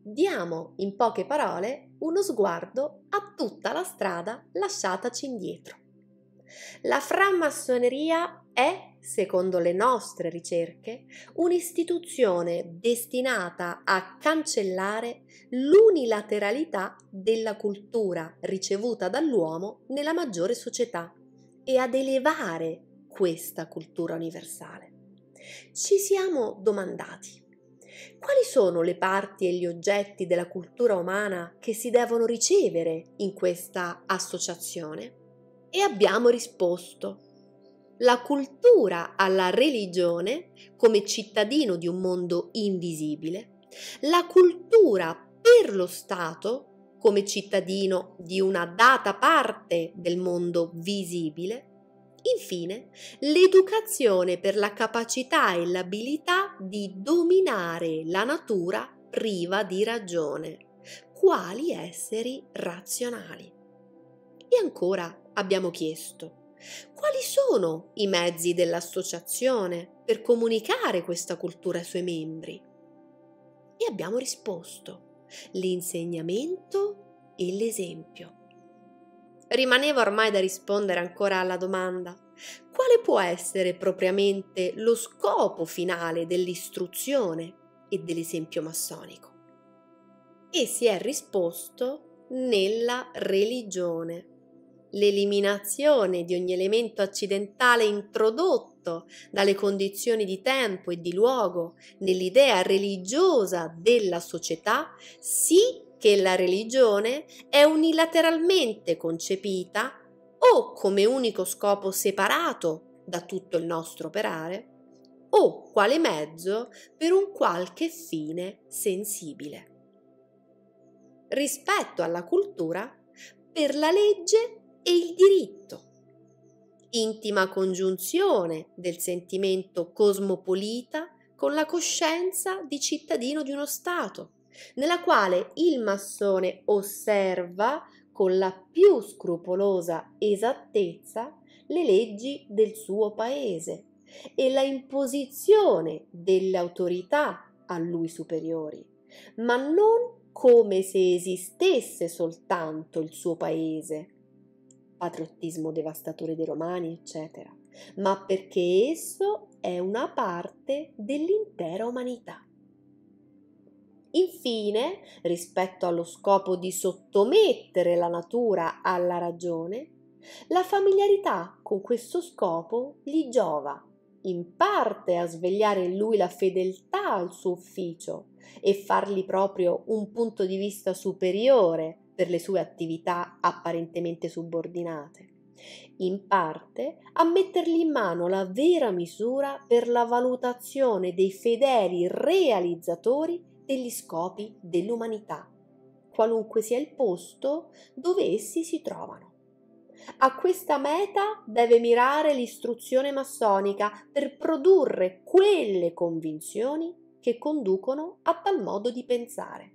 diamo in poche parole uno sguardo a tutta la strada lasciataci indietro. La framassoneria è, secondo le nostre ricerche, un'istituzione destinata a cancellare l'unilateralità della cultura ricevuta dall'uomo nella maggiore società e ad elevare questa cultura universale. Ci siamo domandati: quali sono le parti e gli oggetti della cultura umana che si devono ricevere in questa associazione? E abbiamo risposto: la cultura alla religione come cittadino di un mondo invisibile, la cultura per lo Stato come cittadino di una data parte del mondo visibile, infine l'educazione per la capacità e l'abilità di dominare la natura priva di ragione, quali esseri razionali. E ancora abbiamo chiesto: quali sono i mezzi dell'associazione per comunicare questa cultura ai suoi membri? E abbiamo risposto: l'insegnamento e l'esempio. Rimaneva ormai da rispondere ancora alla domanda: quale può essere propriamente lo scopo finale dell'istruzione e dell'esempio massonico? E si è risposto: nella religione. L'eliminazione di ogni elemento accidentale introdotto dalle condizioni di tempo e di luogo nell'idea religiosa della società, sì che la religione è unilateralmente concepita o come unico scopo separato da tutto il nostro operare, o quale mezzo per un qualche fine sensibile. Rispetto alla cultura, per la legge e il diritto, intima congiunzione del sentimento cosmopolita con la coscienza di cittadino di uno Stato, nella quale il massone osserva con la più scrupolosa esattezza le leggi del suo paese e la imposizione delle autorità a lui superiori, ma non come se esistesse soltanto il suo paese, patriottismo devastatore dei romani, eccetera, ma perché esso è una parte dell'intera umanità. Infine, rispetto allo scopo di sottomettere la natura alla ragione, la familiarità con questo scopo gli giova in parte a svegliare in lui la fedeltà al suo ufficio e fargli proprio un punto di vista superiore per le sue attività apparentemente subordinate, in parte a mettergli in mano la vera misura per la valutazione dei fedeli realizzatori degli scopi dell'umanità, qualunque sia il posto dove essi si trovano. A questa meta deve mirare l'istruzione massonica per produrre quelle convinzioni che conducono a tal modo di pensare.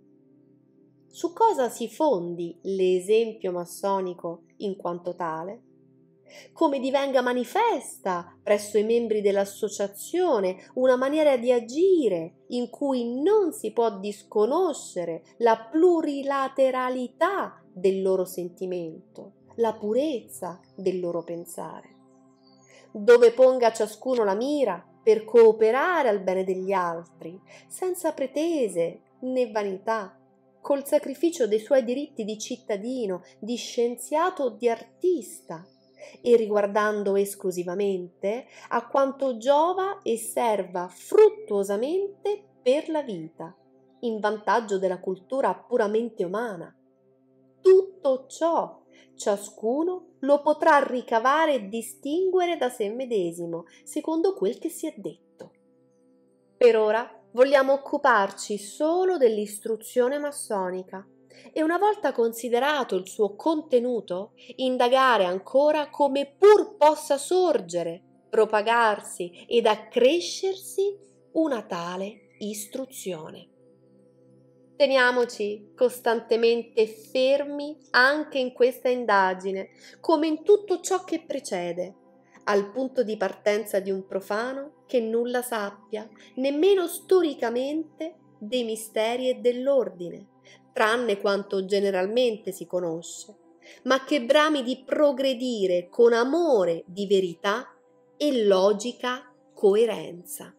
Su cosa si fondi l'esempio massonico in quanto tale? Come divenga manifesta presso i membri dell'associazione una maniera di agire in cui non si può disconoscere la plurilateralità del loro sentimento, la purezza del loro pensare. Dove ponga ciascuno la mira per cooperare al bene degli altri, senza pretese né vanità, col sacrificio dei suoi diritti di cittadino, di scienziato o di artista, e riguardando esclusivamente a quanto giova e serva fruttuosamente per la vita, in vantaggio della cultura puramente umana. Tutto ciò ciascuno lo potrà ricavare e distinguere da sé medesimo, secondo quel che si è detto. Per ora vogliamo occuparci solo dell'istruzione massonica e, una volta considerato il suo contenuto, indagare ancora come pur possa sorgere, propagarsi ed accrescersi una tale istruzione. Teniamoci costantemente fermi anche in questa indagine, come in tutto ciò che precede, al punto di partenza di un profano che nulla sappia, nemmeno storicamente, dei misteri e dell'ordine, tranne quanto generalmente si conosce, ma che brami di progredire con amore di verità e logica coerenza.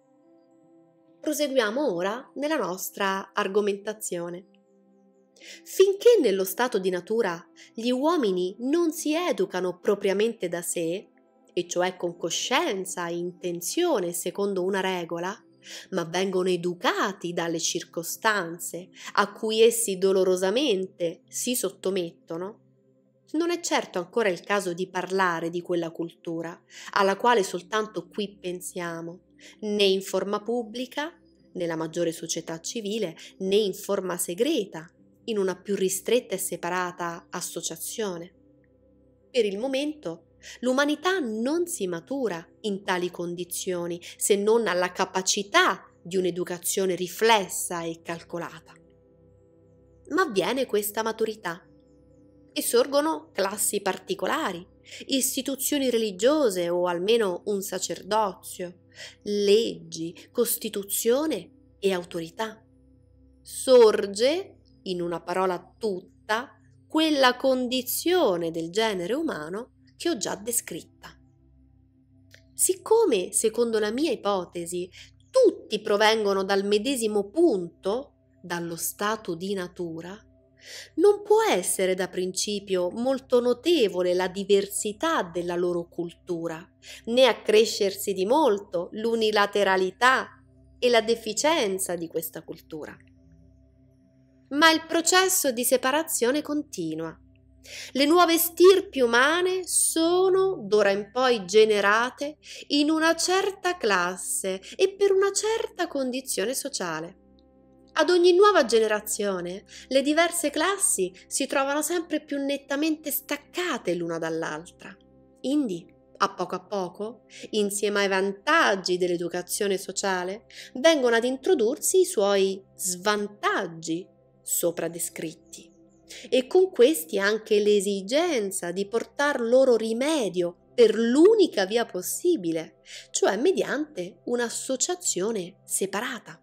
Proseguiamo ora nella nostra argomentazione. Finché nello stato di natura gli uomini non si educano propriamente da sé, e cioè con coscienza e intenzione secondo una regola, ma vengono educati dalle circostanze a cui essi dolorosamente si sottomettono, non è certo ancora il caso di parlare di quella cultura alla quale soltanto qui pensiamo, né in forma pubblica, nella maggiore società civile, né in forma segreta, in una più ristretta e separata associazione. Per il momento, l'umanità non si matura in tali condizioni se non alla capacità di un'educazione riflessa e calcolata. Ma avviene questa maturità e sorgono classi particolari, istituzioni religiose o almeno un sacerdozio, leggi, costituzione e autorità. Sorge, in una parola tutta, quella condizione del genere umano che ho già descritta. Siccome, secondo la mia ipotesi, tutti provengono dal medesimo punto, dallo stato di natura, non può essere da principio molto notevole la diversità della loro cultura, né accrescersi di molto l'unilateralità e la deficienza di questa cultura. Ma il processo di separazione continua. Le nuove stirpi umane sono d'ora in poi generate in una certa classe e per una certa condizione sociale. Ad ogni nuova generazione le diverse classi si trovano sempre più nettamente staccate l'una dall'altra. Indi, a poco, insieme ai vantaggi dell'educazione sociale, vengono ad introdursi i suoi svantaggi sopra descritti e con questi anche l'esigenza di portar loro rimedio per l'unica via possibile, cioè mediante un'associazione separata.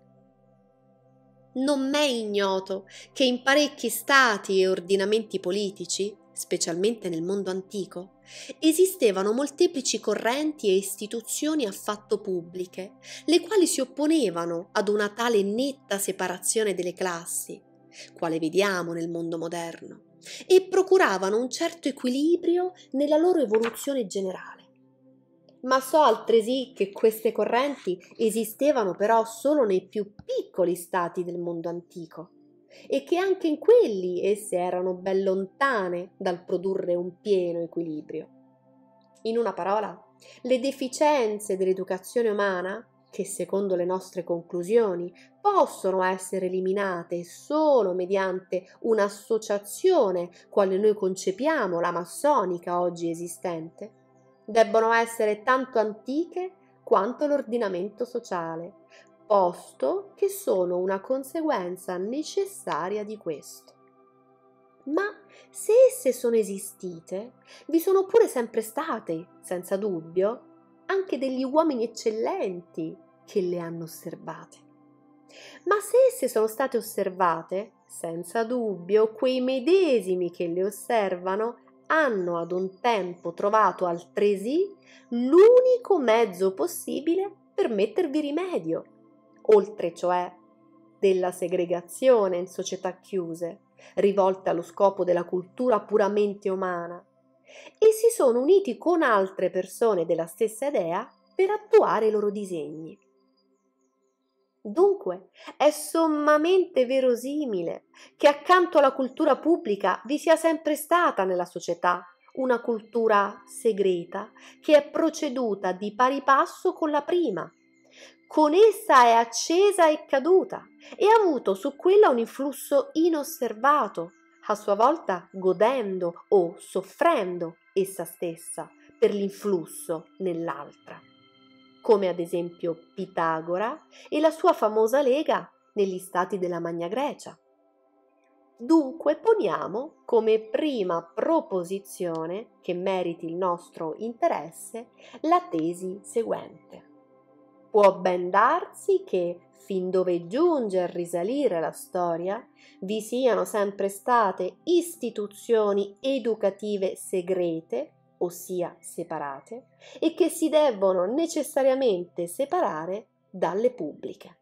Non m'è ignoto che in parecchi stati e ordinamenti politici, specialmente nel mondo antico, esistevano molteplici correnti e istituzioni affatto pubbliche, le quali si opponevano ad una tale netta separazione delle classi, quale vediamo nel mondo moderno, e procuravano un certo equilibrio nella loro evoluzione generale. Ma so altresì che queste correnti esistevano però solo nei più piccoli stati del mondo antico e che anche in quelli esse erano ben lontane dal produrre un pieno equilibrio. In una parola, le deficienze dell'educazione umana, che secondo le nostre conclusioni possono essere eliminate solo mediante un'associazione quale noi concepiamo la massonica oggi esistente, debbono essere tanto antiche quanto l'ordinamento sociale, posto che sono una conseguenza necessaria di questo. Ma se esse sono esistite, vi sono pure sempre state, senza dubbio, anche degli uomini eccellenti che le hanno osservate. Ma se esse sono state osservate, senza dubbio, quei medesimi che le osservano hanno ad un tempo trovato altresì l'unico mezzo possibile per mettervi rimedio, oltre cioè della segregazione in società chiuse, rivolte allo scopo della cultura puramente umana, e si sono uniti con altre persone della stessa idea per attuare i loro disegni. Dunque, è sommamente verosimile che accanto alla cultura pubblica vi sia sempre stata nella società una cultura segreta che è proceduta di pari passo con la prima. Con essa è accesa e caduta e ha avuto su quella un influsso inosservato, a sua volta godendo o soffrendo essa stessa per l'influsso nell'altra, come ad esempio Pitagora e la sua famosa lega negli stati della Magna Grecia. Dunque poniamo come prima proposizione che meriti il nostro interesse la tesi seguente. può ben darsi che, fin dove giunge a risalire la storia, vi siano sempre state istituzioni educative segrete, ossia separate, e che si debbono necessariamente separare dalle pubbliche.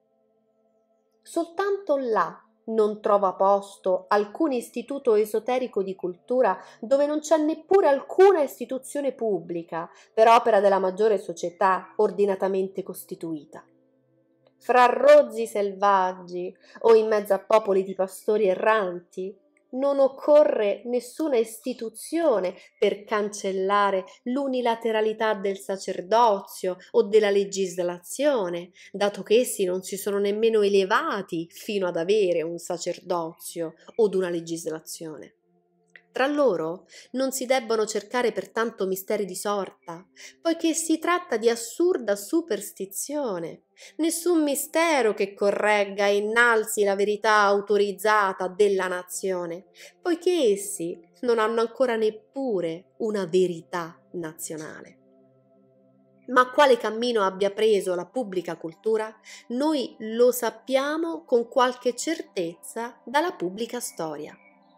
Soltanto là non trova posto alcun istituto esoterico di cultura dove non c'è neppure alcuna istituzione pubblica per opera della maggiore società ordinatamente costituita. Fra rozzi selvaggi o in mezzo a popoli di pastori erranti non occorre nessuna istituzione per cancellare l'unilateralità del sacerdozio o della legislazione, dato che essi non si sono nemmeno elevati fino ad avere un sacerdozio o una legislazione. Tra loro non si debbono cercare pertanto misteri di sorta, poiché si tratta di assurda superstizione. Nessun mistero che corregga e innalzi la verità autorizzata della nazione, poiché essi non hanno ancora neppure una verità nazionale. Ma quale cammino abbia preso la pubblica cultura, noi lo sappiamo con qualche certezza dalla pubblica storia.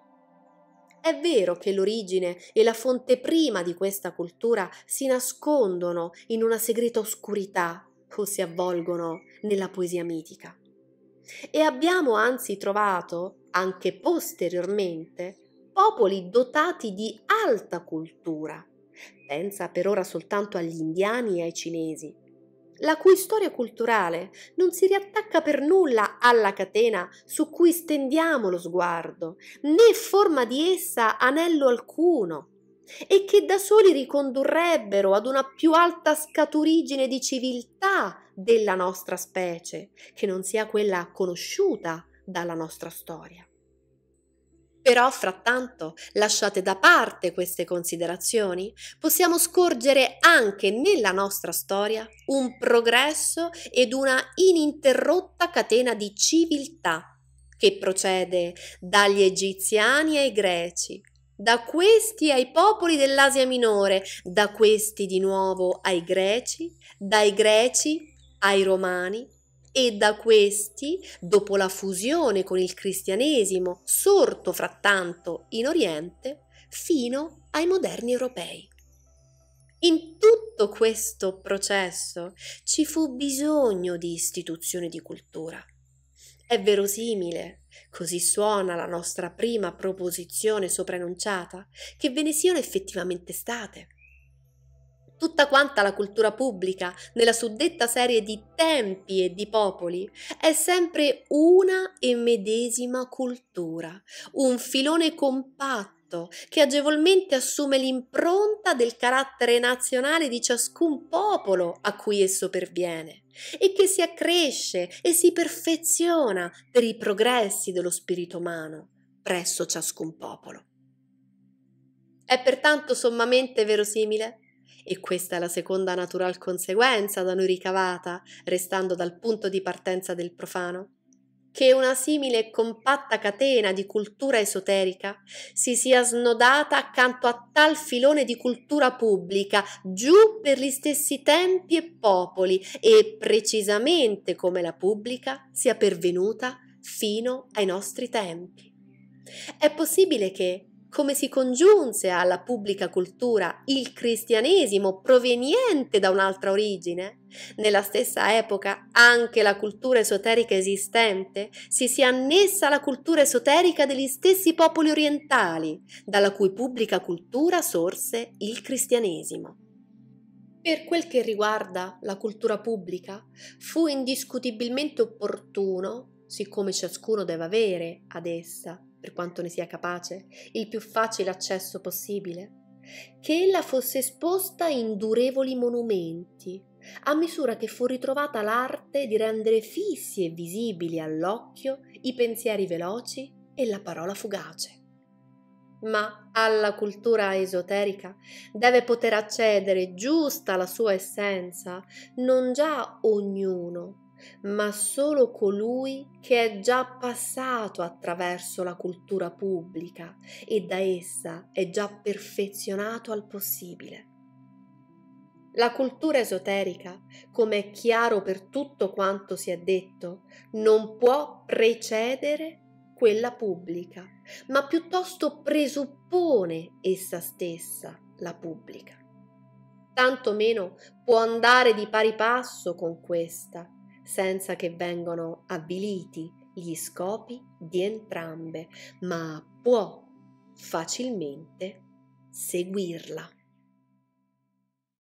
È vero che l'origine e la fonte prima di questa cultura si nascondono in una segreta oscurità o si avvolgono nella poesia mitica. E abbiamo anzi trovato, anche posteriormente, popoli dotati di alta cultura. Pensa per ora soltanto agli indiani e ai cinesi, la cui storia culturale non si riattacca per nulla alla catena su cui stendiamo lo sguardo, né forma di essa anello alcuno, e che da soli ricondurrebbero ad una più alta scaturigine di civiltà della nostra specie, che non sia quella conosciuta dalla nostra storia. Però, frattanto, lasciate da parte queste considerazioni, possiamo scorgere anche nella nostra storia un progresso ed una ininterrotta catena di civiltà che procede dagli egiziani ai greci, da questi ai popoli dell'Asia minore, da questi di nuovo ai greci, dai greci ai romani, e da questi, dopo la fusione con il cristianesimo, sorto frattanto in Oriente, fino ai moderni europei. In tutto questo processo ci fu bisogno di istituzioni di cultura. È verosimile, così suona la nostra prima proposizione sopra enunciata, che ve ne siano effettivamente state. Tutta quanta la cultura pubblica, nella suddetta serie di tempi e di popoli, è sempre una e medesima cultura, un filone compatto che agevolmente assume l'impronta del carattere nazionale di ciascun popolo a cui esso perviene e che si accresce e si perfeziona per i progressi dello spirito umano presso ciascun popolo. È pertanto sommamente verosimile, e questa è la seconda natural conseguenza da noi ricavata, restando dal punto di partenza del profano, che una simile e compatta catena di cultura esoterica si sia snodata accanto a tal filone di cultura pubblica giù per gli stessi tempi e popoli e precisamente come la pubblica sia pervenuta fino ai nostri tempi. È possibile che, come si congiunse alla pubblica cultura il cristianesimo proveniente da un'altra origine, nella stessa epoca anche la cultura esoterica esistente si sia annessa alla cultura esoterica degli stessi popoli orientali, dalla cui pubblica cultura sorse il cristianesimo. Per quel che riguarda la cultura pubblica, fu indiscutibilmente opportuno, siccome ciascuno deve avere ad essa, per quanto ne sia capace, il più facile accesso possibile, che ella fosse esposta in durevoli monumenti, a misura che fu ritrovata l'arte di rendere fissi e visibili all'occhio i pensieri veloci e la parola fugace. Ma alla cultura esoterica deve poter accedere giusta la sua essenza non già ognuno, ma solo colui che è già passato attraverso la cultura pubblica e da essa è già perfezionato al possibile. La cultura esoterica, come è chiaro per tutto quanto si è detto, non può precedere quella pubblica, ma piuttosto presuppone essa stessa la pubblica. Tanto meno può andare di pari passo con questa, senza che vengano avviliti gli scopi di entrambe, ma può facilmente seguirla.